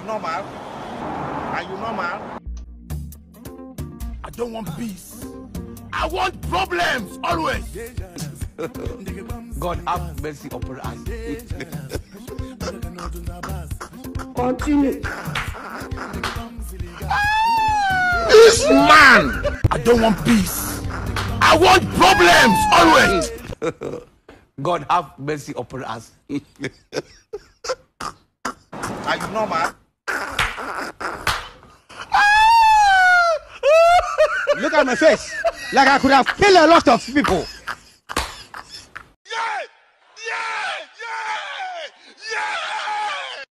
you normal? Are you normal? I don't want peace. I want problems always. God have mercy upon us. Continue. This man! I don't want peace. I want problems always. God have mercy upon us. Are you normal? Look at my face. Like I could have killed a lot of people.